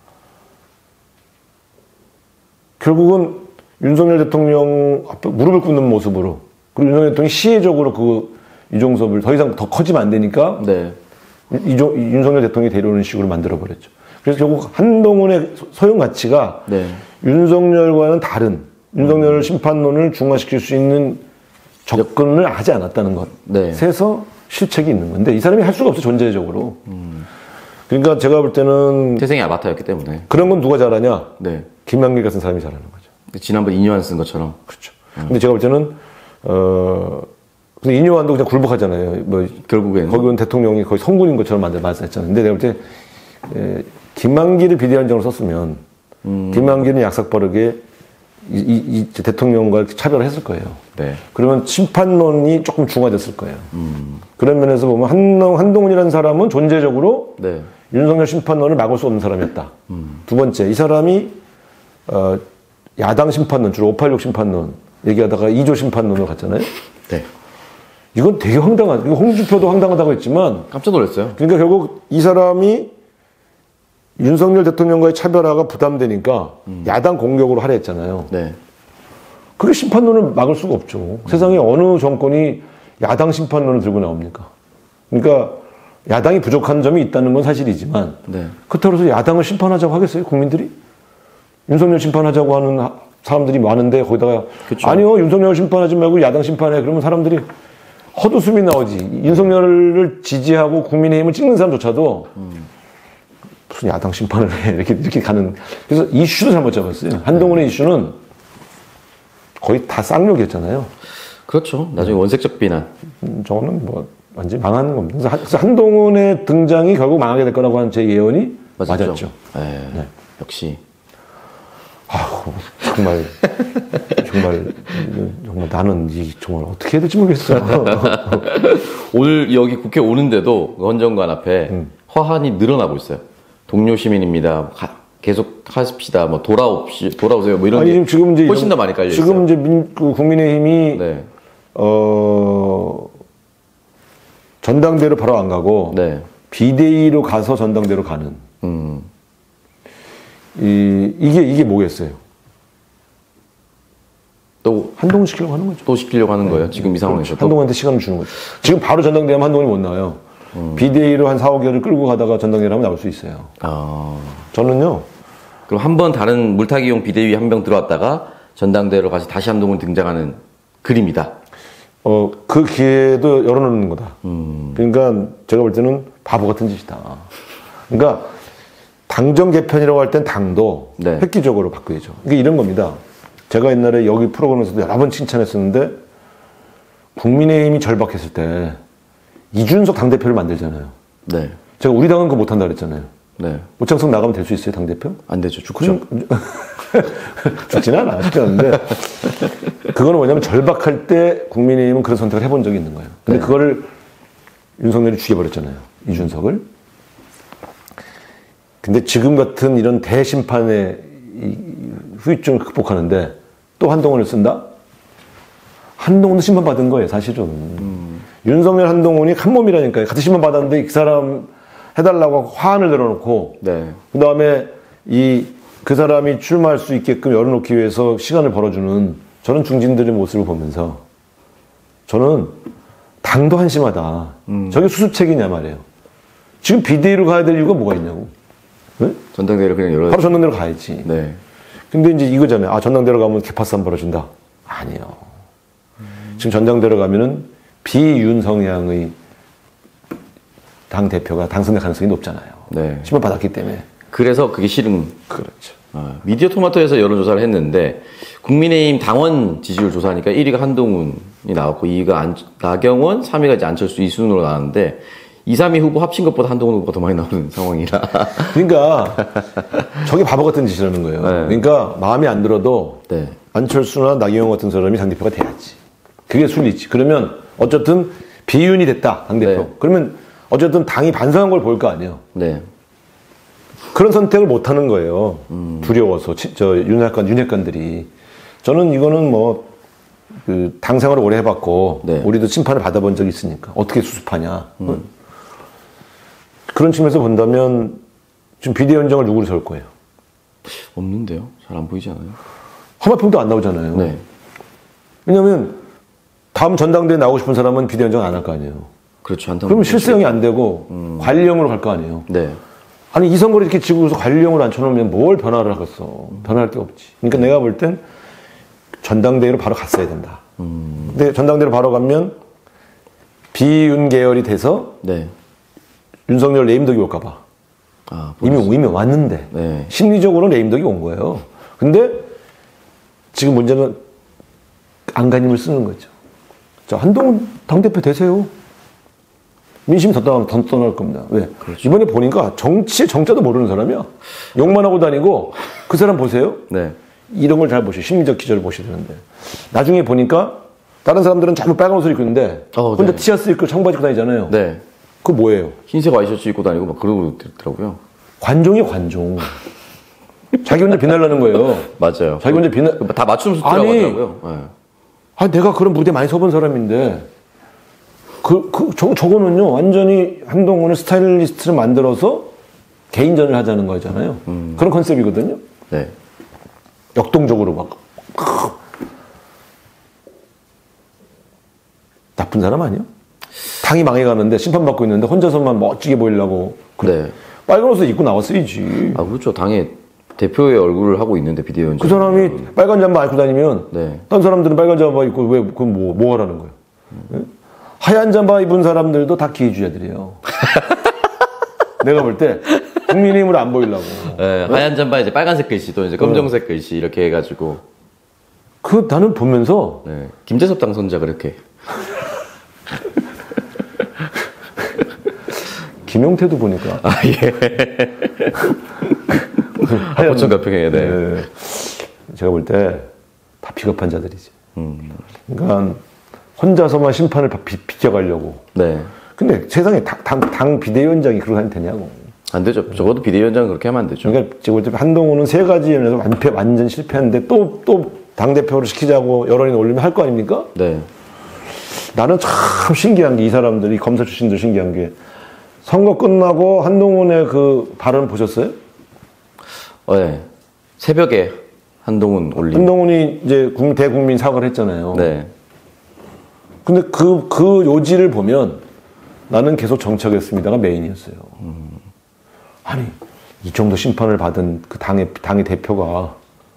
결국은 윤석열 대통령 앞에 무릎을 꿇는 모습으로 그리고 윤석열 대통령이 시혜적으로 그 이종섭을 더 이상 더 커지면 안 되니까 네. 이종, 윤석열 대통령이 데려오는 식으로 만들어버렸죠. 그래서 결국 한동훈의 소용 가치가 네. 윤석열과는 다른 윤석열 심판론을 중화시킬 수 있는 접근을 하지 않았다는 것. 네. 그래서 실책이 있는 건데 이 사람이 할 수가 없어 존재적으로. 음. 그러니까 제가 볼 때는 태생의 아바타였기 때문에 그런 건 누가 잘하냐? 네. 김만길 같은 사람이 잘하는 거죠. 지난번 이뇨한 쓴 것처럼. 그렇죠. 음. 근데 제가 볼 때는 어 근데 이뇨한도 그냥 굴복하잖아요. 뭐 결국에는 거기는 대통령이 거의 성군인 것처럼 만들 말씀했잖아요. 근데 내가 볼 때 에, 김만길을 비대위원장으로 썼으면 음. 김만길은 약삭빠르게 이, 이, 이 대통령과 차별을 했을 거예요. 네. 그러면 심판론이 조금 중화됐을 거예요. 음. 그런 면에서 보면 한동, 한동훈이라는 사람은 존재적으로 네. 윤석열 심판론을 막을 수 없는 사람이었다. 음. 두 번째, 이 사람이 어, 야당 심판론, 주로 오팔육 심판론 얘기하다가 이조 심판론으로 갔잖아요. 네. 이건 되게 황당한, 홍준표도 황당하다고 했지만 깜짝 놀랐어요. 그러니까 결국 이 사람이 윤석열 대통령과의 차별화가 부담되니까 음. 야당 공격으로 하려 했잖아요. 네. 그게 심판론을 막을 수가 없죠. 음. 세상에 어느 정권이 야당 심판론을 들고 나옵니까? 그러니까 야당이 부족한 점이 있다는 건 사실이지만 네. 그렇다고 해서 야당을 심판하자고 하겠어요? 국민들이? 윤석열 심판하자고 하는 사람들이 많은데 거기다가 그쵸. 아니요 윤석열 심판하지 말고 야당 심판해. 그러면 사람들이 헛웃음이 나오지. 윤석열을 지지하고 국민의힘을 찍는 사람조차도 음. 무슨 야당 심판을 해. 이렇게, 이렇게 가는. 그래서 이슈도 잘못 잡았어요. 한동훈의 이슈는 거의 다 쌍욕이었잖아요. 그렇죠. 나중에 네. 원색적 비난. 음, 저는 뭐, 완전히 망하는 겁니다. 그래서 한동훈의 등장이 결국 망하게 될 거라고 하는 제 예언이 맞았죠. 맞았죠. 네. 네. 역시. 아우, 정말, 정말, 정말 나는 이, 정말 어떻게 해야 될지 모르겠어. 오늘 여기 국회 오는데도 원정관 앞에 음. 화환이 늘어나고 있어요. 동료 시민입니다. 가, 계속 하십시다. 뭐 돌아옵시 돌아오세요. 뭐 이런 아니, 게 지금 이제 훨씬 더 많이 깔려 있어요. 지금 이제 민, 그 국민의힘이 네. 어 전당대로 바로 안 가고 네. 비대위로 가서 전당대로 가는. 음. 이 이게 이게 뭐겠어요? 또 한동훈 시키려고 하는 거죠. 또 시키려고 하는 네. 거예요. 지금 이 상황에서 한동훈한테 시간을 주는 거죠. 지금 바로 전당대회하면 한동훈이 못 나와요. 음. 비대위로 한 사오 개월을 끌고 가다가 전당대회를 하면 나올 수 있어요. 아. 저는요. 그럼 한 번 다른 물타기용 비대위 한 명 들어왔다가 전당대회로 가서 다시 한동훈 등장하는 그림이다. 어, 그 기회도 열어놓는 거다. 음. 그러니까 제가 볼 때는 바보 같은 짓이다. 그러니까 당정 개편이라고 할 땐 당도 네. 획기적으로 바꿔야죠. 이게 이런 겁니다. 제가 옛날에 여기 프로그램에서도 여러 번 칭찬했었는데 국민의힘이 절박했을 때 이준석 당대표를 만들잖아요. 네. 제가 우리 당은 그거 못한다 그랬잖아요. 네. 오창석 나가면 될 수 있어요, 당대표? 안 되죠. 죽죠. 죽진 않아. 죽진 않는데. 그거는 뭐냐면 절박할 때 국민의힘은 그런 선택을 해본 적이 있는 거예요. 근데 네. 그거를 윤석열이 죽여버렸잖아요. 이준석을. 근데 지금 같은 이런 대심판의 후유증을 극복하는데 또 한동훈을 쓴다? 한동훈도 심판받은 거예요, 사실은. 음. 윤석열, 한동훈이 한 몸이라니까요. 같은 심판받았는데 그 사람 해달라고 화환을 내려놓고, 네. 그 다음에 이, 그 사람이 출마할 수 있게끔 열어놓기 위해서 시간을 벌어주는 저는 중진들의 모습을 보면서 저는 당도 한심하다. 음. 저게 수습책이냐 말이에요. 지금 비대위로 가야 될 이유가 뭐가 있냐고. 네? 전당대회를 그냥 열어. 바로 전당대회로 가야지. 네. 근데 이제 이거잖아요. 아, 전당대회로 가면 개파싸움 벌어진다. 아니요. 음. 지금 전당대회로 가면은 비윤 성향의 당 대표가 당선될 가능성이 높잖아요. 네. 심판 받았기 때문에. 그래서 그게 싫은. 그렇죠. 어, 미디어 토마토에서 여론조사를 했는데 국민의힘 당원 지지율 조사하니까 일 위가 한동훈이 나왔고 이 위가 안, 나경원, 삼 위가 이제 안철수 이 순으로 나왔는데 이, 삼 위 후보 합친 것보다 한동훈 후보가 더 많이 나오는 상황이라. 그러니까 저게 바보 같은 짓이라는 거예요. 네. 그러니까 마음에 안 들어도 네. 안철수나 나경원 같은 사람이 당대표가 돼야지. 그게 순리지. 그러면 어쨌든 비윤이 됐다 당대표. 네. 그러면 어쨌든 당이 반성한 걸 볼 거 아니에요. 네. 그런 선택을 못 하는 거예요. 음. 두려워서. 저, 윤핵관, 윤핵관들이. 저는 이거는 뭐, 그, 당 생활을 오래 해봤고, 네. 우리도 심판을 받아본 적이 있으니까. 어떻게 수습하냐. 음. 그런 측면에서 본다면, 지금 비대위원장을 누구로 세울 거예요? 없는데요? 잘 안 보이지 않아요? 하마평도 안 나오잖아요. 네. 왜냐면, 다음 전당대회 나오고 싶은 사람은 비대위원장 안 할 거 아니에요. 그렇죠. 그러면 실세형이 안 되고, 음. 관리형으로 갈 거 아니에요. 네. 아니, 이 선거를 이렇게 지고서 관리형으로 앉혀놓으면 뭘 변화를 하겠어. 변화할 게 없지. 그러니까 내가 볼 땐 전당대회로 바로 갔어야 된다. 음. 근데 전당대회로 바로 가면 비윤 계열이 돼서 네. 윤석열 레임덕이 올까봐. 아, 이미, 이미 왔는데. 네. 심리적으로 레임덕이 온 거예요. 근데 지금 문제는 안간힘을 쓰는 거죠. 자, 한동훈 당대표 되세요. 민심이 더, 떠나, 더 떠날 겁니다. 왜? 그렇죠. 이번에 보니까 정치의 정자도 모르는 사람이야. 욕만 하고 다니고 그 사람 보세요. 네. 이런 걸 잘 보시고 심리적 기저를 보셔야 되는데 나중에 보니까 다른 사람들은 전부 빨간 옷을 입고 있는데 어, 혼자 네. 티셔츠 입고 청바지 입고 다니잖아요. 네. 그거 뭐예요? 흰색 와이셔츠 입고 다니고 막 그러고 있더라고요. 관종이 관종. 자기 혼자 비난하는 거예요. 맞아요. 자기 혼자 비난. 다 맞춤 수트라고 하더라고요. 네. 아, 내가 그런 무대 많이 서본 사람인데. 그, 그, 저, 저거는요, 완전히 한동훈의 스타일리스트를 만들어서 개인전을 하자는 거잖아요. 음. 그런 컨셉이거든요. 네. 역동적으로 막. 나쁜 사람 아니야? 당이 망해가는데 심판받고 있는데 혼자서만 멋지게 보이려고. 그래. 네. 빨간 옷을 입고 나왔어야지. 아, 그렇죠. 당의 대표의 얼굴을 하고 있는데, 비대위원장. 그 사람이 빨간 잠바 입고 다니면, 네. 다른 사람들은 빨간 잠바 입고 왜, 그건 뭐, 뭐 하라는 거예요? 음. 네? 하얀 잠바 입은 사람들도 다 기회주의자들이에요. 내가 볼 때 국민의힘으로 안 보이려고. 네, 하얀 잠바 이제 빨간색 글씨 또 이제 검정색 글씨 이렇게 해가지고. 그 나는 보면서 네, 김재섭 당선자 그렇게. 김용태도 보니까. 아 예. 하얀 보천가평에. 네. 네. 제가 볼 때 다 비겁한 자들이지. 음. 그러니까. 혼자서만 심판을 비, 비껴가려고. 네. 근데 세상에 당, 당, 당 비대위원장이 그러고 하면 되냐고. 안 되죠. 적어도 비대위원장은 그렇게 하면 안 되죠. 그러니까 지금 한동훈은 세 가지 면에서 완패, 완전 실패했는데 또, 또 당대표를 시키자고 여론이 올리면 할 거 아닙니까? 네. 나는 참 신기한 게 이 사람들이 검사 출신들 신기한 게 선거 끝나고 한동훈의 그 발언 보셨어요? 네. 새벽에 한동훈 올린. 한동훈이 이제 대국민 사과를 했잖아요. 네. 근데 그, 그 요지를 보면 나는 계속 정치하겠습니다가 메인이었어요. 음. 아니, 이 정도 심판을 받은 그 당의, 당의 대표가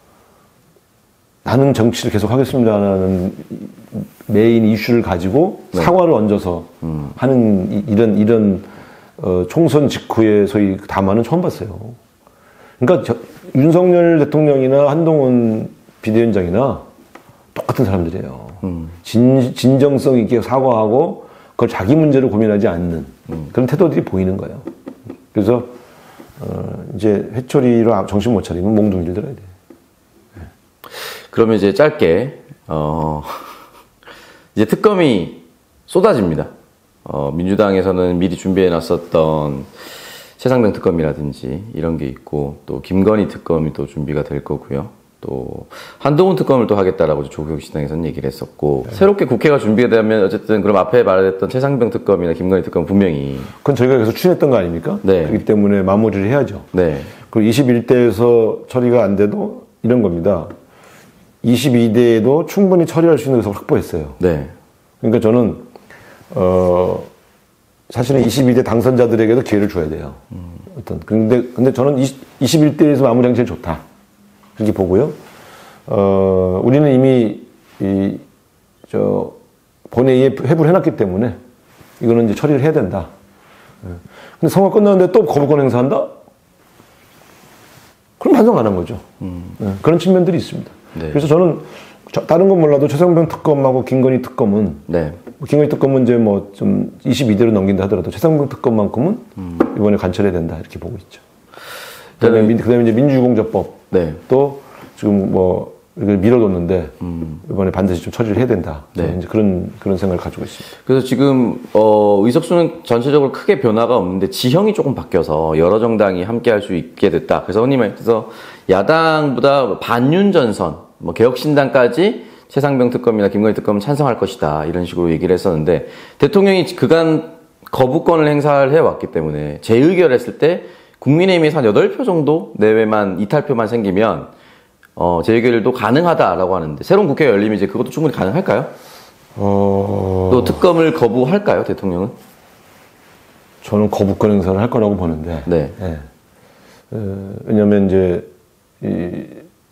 나는 정치를 계속 하겠습니다라는 메인 이슈를 가지고 네. 사과를 얹어서 음. 하는 이, 이런, 이런, 어, 총선 직후에 소위 담화는 처음 봤어요. 그러니까 저, 윤석열 대통령이나 한동훈 비대위원장이나 똑같은 사람들이에요. 음. 진, 진정성 있게 사과하고 그걸 자기 문제를 고민하지 않는 음. 그런 태도들이 보이는 거예요. 그래서 어, 이제 회초리로 정신 못 차리면 몽둥이를 들어야 돼. 네. 그러면 이제 짧게 어, 이제 특검이 쏟아집니다. 어, 민주당에서는 미리 준비해놨었던 최상병 특검이라든지 이런 게 있고 또 김건희 특검이 또 준비가 될 거고요. 또 한동훈 특검을 또 하겠다라고 조국 시장에서는 얘기를 했었고 네. 새롭게 국회가 준비되면 어쨌든 그럼 앞에 말했던 최상병 특검이나 김건희 특검 분명히 그건 저희가 계속 추진했던 거 아닙니까? 네. 그렇기 때문에 마무리를 해야죠. 네. 그리고 이십일 대에서 처리가 안 돼도 이런 겁니다. 이십이 대에도 충분히 처리할 수 있는 것을 확보했어요. 네. 그러니까 저는 어 사실은 이십이 대 당선자들에게도 기회를 줘야 돼요. 음. 어떤 근데 근데 저는 이십일 대에서 마무리하는 게 제일 좋다. 그렇게 보고요. 어, 우리는 이미, 이, 저, 본회의에 회부를 해놨기 때문에 이거는 이제 처리를 해야 된다. 근데 선거 끝났는데 또 거부권 행사한다? 그럼 반성 안 한 거죠. 음. 네, 그런 측면들이 있습니다. 네. 그래서 저는 저, 다른 건 몰라도 최상병 특검하고 김건희 특검은 네. 김건희 특검은 이제 뭐 좀 이십이 대로 넘긴다 하더라도 최상병 특검만큼은 음. 이번에 관철해야 된다 이렇게 보고 있죠. 그다음에, 네. 그다음에 이제 민주공정법 네. 또 지금 뭐 이걸 밀어뒀는데 음. 이번에 반드시 좀 처리를 해야 된다. 네. 이제 그런 그런 생각을 가지고 있습니다. 그래서 지금 어, 의석수는 전체적으로 크게 변화가 없는데 지형이 조금 바뀌어서 여러 정당이 함께할 수 있게 됐다. 그래서 흔히말해서 야당보다 반윤 전선, 뭐 개혁신당까지 최상병 특검이나 김건희 특검은 찬성할 것이다. 이런 식으로 얘기를 했었는데 대통령이 그간 거부권을 행사를 해왔기 때문에 재의결했을 때. 국민의힘에서 한 여덟 표 정도 내외만 이탈표만 생기면 어, 재결도 가능하다라고 하는데 새로운 국회가 열리면 이제 그것도 충분히 가능할까요? 어... 또 특검을 거부할까요, 대통령은? 저는 거부권 행사를 할 거라고 보는데. 네. 네. 어, 왜냐하면 이제 이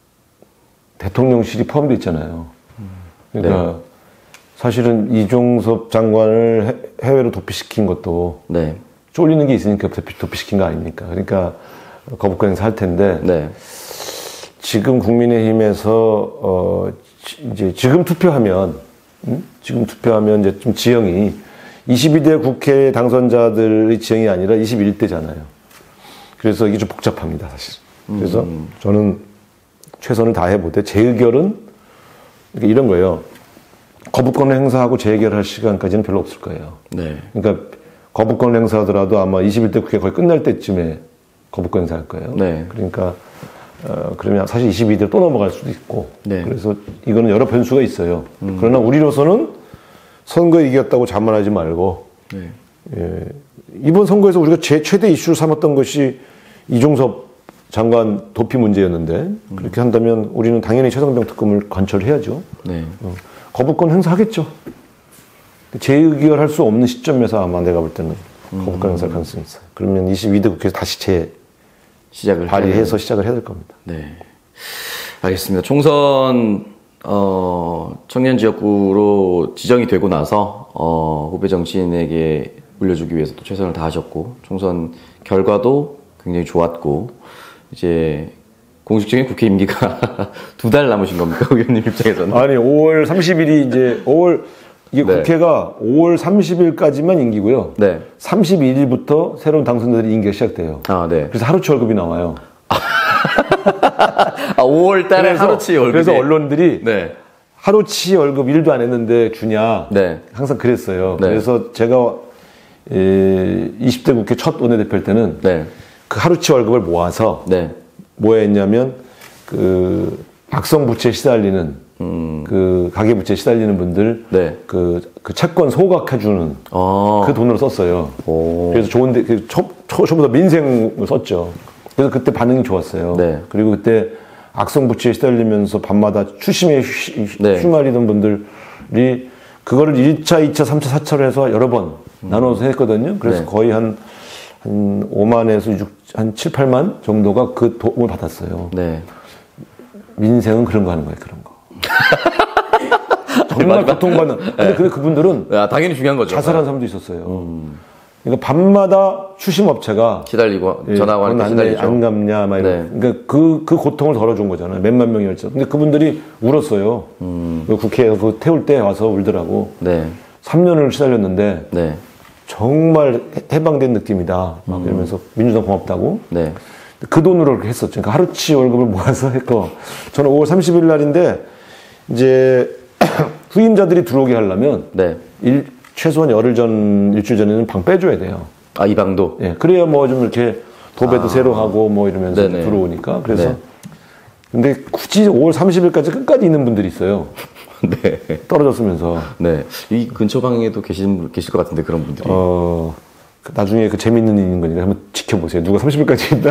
대통령실이 포함되어 있잖아요. 그러니까 네. 사실은 이종섭 장관을 해외로 도피시킨 것도. 네. 쫄리는 게 있으니까 도피시킨 거 아닙니까? 그러니까 거부권 행사 할 텐데 네. 지금 국민의힘에서 어 이제 지금 투표하면 음? 지금 투표하면 이제 좀 지형이 이십이 대 국회 당선자들의 지형이 아니라 이십일 대잖아요. 그래서 이게 좀 복잡합니다, 사실. 그래서 음. 저는 최선을 다해보되 재의결은 이런 거예요. 거부권 행사하고 재의결할 시간까지는 별로 없을 거예요. 네. 그러니까 거부권 행사하더라도 아마 이십일 대 국회 거의 끝날 때쯤에 거부권 행사할 거예요. 네. 그러니까 어, 그러면 사실 이십이 대로 또 넘어갈 수도 있고. 네. 그래서 이거는 여러 변수가 있어요. 음. 그러나 우리로서는 선거에 이겼다고 자만하지 말고 네. 예, 이번 선거에서 우리가 제 최대 이슈를 삼았던 것이 이종섭 장관 도피 문제였는데 음. 그렇게 한다면 우리는 당연히 최상병 특검을 관철해야죠. 네. 어, 거부권 행사하겠죠. 재의결할 수 없는 시점에서 아마 내가 볼 때는 음. 거부권 행사할 가능성이 있어요. 그러면 이십이 대 국회에서 다시 재 시작을 발의해서 시작을 해야 될 겁니다. 네, 알겠습니다. 총선 어, 청년 지역구로 지정이 되고 나서 어, 후배 정치인에게 물려주기 위해서 또 최선을 다하셨고 총선 결과도 굉장히 좋았고 이제 공식적인 국회 임기가 두 달 남으신 겁니까, 의원님 입장에서는? 아니, 오월 삼십일이 이제 오월 이게 네. 국회가 오월 삼십일까지만 임기고요. 네. 삼십일일부터 새로운 당선자들이 임기가 시작돼요. 아, 네. 그래서 하루치 월급이 나와요. 아, 오월 달에 하루치 월급이. 그래서 언론들이 네. 하루치 월급 일도 안 했는데 주냐. 네. 항상 그랬어요. 네. 그래서 제가 에, 이십 대 국회 첫 원내대표일 때는 네. 그 하루치 월급을 모아서 네. 뭐 했냐면 그 악성부채에 시달리는 음. 그 가계부채에 시달리는 분들 네. 그, 그 채권 소각해주는 아. 그 돈으로 썼어요. 오. 그래서 좋은데 그 초, 초, 초부터 민생을 썼죠. 그래서 그때 반응이 좋았어요. 네. 그리고 그때 악성부채에 시달리면서 밤마다 추심에 휘, 네. 휘말리던 분들이 그거를 일 차, 이 차, 삼 차, 사 차로 해서 여러 번 음. 나눠서 했거든요. 그래서 네. 거의 한, 한 오만에서 육, 한 칠, 팔만 정도가 그 도움을 받았어요. 네. 민생은 그런 거 하는 거예요, 그런 거. 정말 고통받는. 근데, 네. 근데 그분들은. 아, 당연히 중요한 거죠. 자살한 사람도 있었어요. 음. 그러니까 밤마다 추심업체가. 시달리고, 예, 전화가 하니까 시달리죠. 안 갚냐, 막 이런. 네. 그러니까 그, 그 고통을 덜어준 거잖아요. 몇만 명이었죠. 근데 그분들이 울었어요. 음. 국회에서 그 태울 때 와서 울더라고. 네. 삼 년을 시달렸는데. 네. 정말 해방된 느낌이다. 막 음. 이러면서 민주당 고맙다고. 네. 그 돈으로 그렇게 했었죠. 그러니까 하루치 월급을 모아서 했고. 저는 오월 삼십일 날인데, 이제 후임자들이 들어오게 하려면 네. 일, 최소한 열흘 전, 일주일 전에는 방 빼줘야 돼요. 아, 이 방도? 예. 그래야 뭐 좀 이렇게 도배도 아. 새로 하고 뭐 이러면서 들어오니까. 그래서 네. 근데 굳이 오월 삼십일까지 끝까지 있는 분들이 있어요. 네. 떨어졌으면서. 네. 이 근처 방에도 계신, 계실 것 같은데, 그런 분들이. 어, 나중에 그 재밌는 일이 있는 거니까 한번 지켜보세요. 누가 삼십일까지 있다.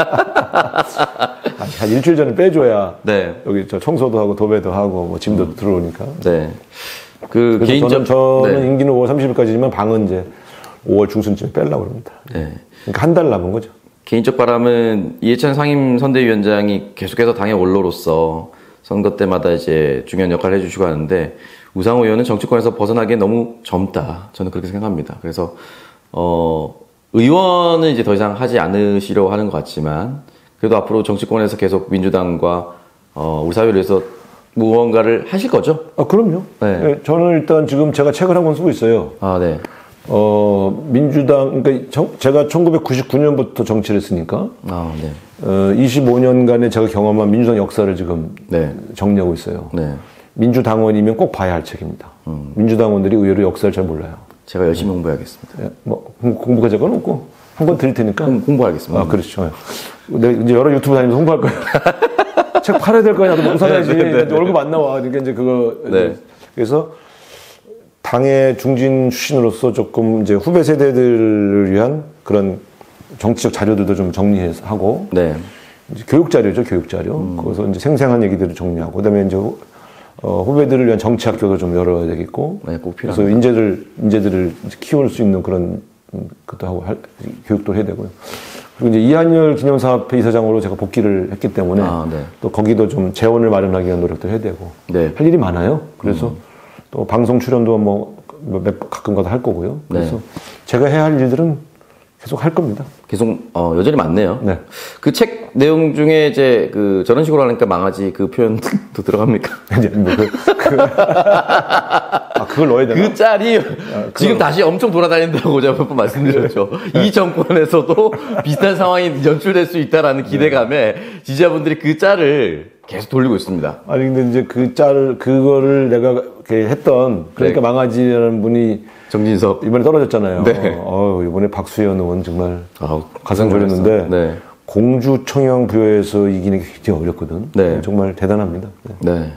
한 일주일 전에 빼줘야. 네. 여기 저 청소도 하고 도배도 하고 뭐 짐도 음. 들어오니까. 네. 그 개인적. 저는, 저는 네. 임기는 오월 삼십일까지지만 방은 이제 오월 중순쯤에 빼려고 합니다. 네. 그러니까 한 달 남은 거죠. 개인적 바람은 이해찬 상임선대위원장이 계속해서 당의 원로로서 선거 때마다 이제 중요한 역할을 해주시고 하는데 우상호 의원은 정치권에서 벗어나기엔 너무 젊다. 저는 그렇게 생각합니다. 그래서 어, 의원은 이제 더 이상 하지 않으시려고 하는 것 같지만 그래도 앞으로 정치권에서 계속 민주당과 어, 우리 사회를 위해서 무언가를 하실 거죠? 아, 그럼요. 네. 네, 저는 일단 지금 제가 책을 한 권 쓰고 있어요. 아, 네. 어, 민주당, 그러니까 정, 제가 천구백구십구 년부터 정치를 했으니까, 아, 네. 어, 이십오 년간의 제가 경험한 민주당 역사를 지금 네. 정리하고 있어요. 네. 민주당원이면 꼭 봐야 할 책입니다. 음. 민주당원들이 의외로 역사를 잘 몰라요. 제가 열심히 네. 공부해야겠습니다. 네, 뭐, 공부가 적은 없고, 한 권 드릴 테니까. 공, 공부하겠습니다. 아, 그렇죠. 내가 이제 여러 유튜브 다니면서 홍보할 거예요. 책 팔아야 될 거야. 나도 못 사야지. 네, 네, 네. 월급 안 나와. 그러니까 이제 그거. 네. 그래서, 당의 중진 출신으로서 조금 이제 후배 세대들을 위한 그런 정치적 자료들도 좀 정리해서 하고, 네. 이제 교육 자료죠, 교육 자료. 음. 거기서 이제 생생한 얘기들을 정리하고, 그다음에 이제 어, 후배들을 위한 정치 학교도 좀 열어야 되겠고, 네, 꼭 그래서 인재들 인재들을 이제 키울 수 있는 그런 것도 하고 할, 교육도 해야 되고요. 그리고 이제 이한열 기념사업회 이사장으로 제가 복귀를 했기 때문에 아, 네. 또 거기도 좀 재원을 마련하기 위한 노력도 해야 되고, 네. 할 일이 많아요. 그래서 음. 또 방송 출연도 뭐 몇 가끔 가다 할 거고요. 그래서 네. 제가 해야 할 일들은 계속 할 겁니다. 계속 어, 여전히 많네요. 네. 그 책 내용 중에 이제 그 저런 식으로 하니까 망하지 그 표현도 들어갑니까? 이제 뭐 그, 그 아, 그걸 넣어야 되나? 그 짤이 아, 지금 다시 엄청 돌아다닌다고 제가 몇 번 말씀드렸죠. 이 정권에서도 비슷한 상황이 연출될 수 있다라는 기대감에 지지자분들이 그 짤을 계속 돌리고 있습니다. 아니 근데 이제 그 짤을 그거를 내가 이렇게 했던 그러니까 네. 망하지라는 분이 정진석 이번에 떨어졌잖아요. 네. 어, 이번에 박수현 의원 정말 아우, 가슴 졸였는데 네. 공주 청양 부여에서 이기는 게 굉장히 어렵거든. 네. 정말 대단합니다. 네. 네.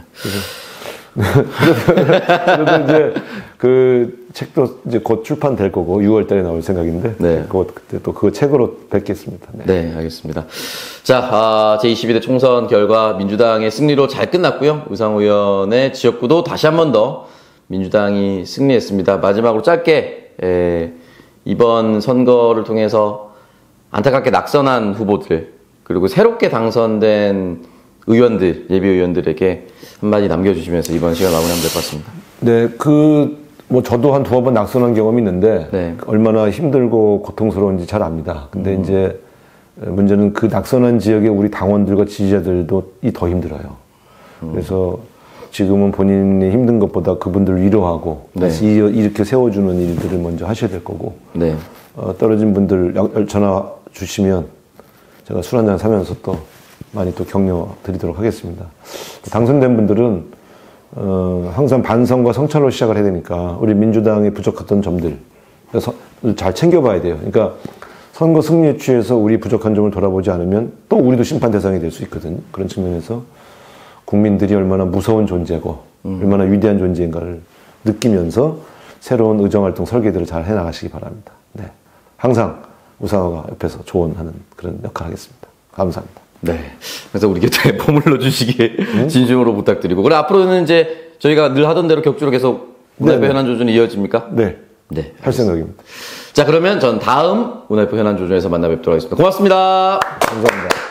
그래도, 그래도 이제 그 책도 이제 곧 출판될 거고 유월 달에 나올 생각인데 네. 곧 그때 또 그 책으로 뵙겠습니다. 네, 네 알겠습니다. 자, 아, 제이십이 대 총선 결과 민주당의 승리로 잘 끝났고요. 우상호 의원의 지역구도 다시 한 번 더 민주당이 승리했습니다. 마지막으로 짧게 에, 이번 선거를 통해서 안타깝게 낙선한 후보들 그리고 새롭게 당선된 의원들, 예비 의원들에게 한마디 남겨주시면서 이번 시간 마무리하면 될 것 같습니다. 네, 그 뭐 저도 한 두어 번 낙선한 경험이 있는데 네. 얼마나 힘들고 고통스러운지 잘 압니다. 근데 음. 이제 문제는 그 낙선한 지역의 우리 당원들과 지지자들도 이 더 힘들어요. 음. 그래서 지금은 본인이 힘든 것보다 그분들을 위로하고 네. 다시 이렇게 세워주는 일들을 먼저 하셔야 될 거고 네. 어, 떨어진 분들 전화 주시면 제가 술 한잔 사면서 또 많이 또 격려 드리도록 하겠습니다. 당선된 분들은 어, 항상 반성과 성찰로 시작을 해야 되니까 우리 민주당이 부족했던 점들 잘 챙겨봐야 돼요. 그러니까 선거 승리에 취해서 우리 부족한 점을 돌아보지 않으면 또 우리도 심판 대상이 될 수 있거든요. 그런 측면에서 국민들이 얼마나 무서운 존재고 음. 얼마나 위대한 존재인가를 느끼면서 새로운 의정활동 설계들을 잘 해나가시기 바랍니다. 네. 항상 우상호가 옆에서 조언하는 그런 역할을 하겠습니다. 감사합니다. 네. 그래서 우리 곁에 머물러 주시길 음? 진심으로 부탁드리고. 그리고 앞으로는 이제 저희가 늘 하던 대로 격주로 계속 문화일보 현안 조준이 이어집니까? 네. 네. 할 생각입니다. 자, 그러면 전 다음 문화일보 현안 조준에서 만나 뵙도록 하겠습니다. 고맙습니다. 감사합니다.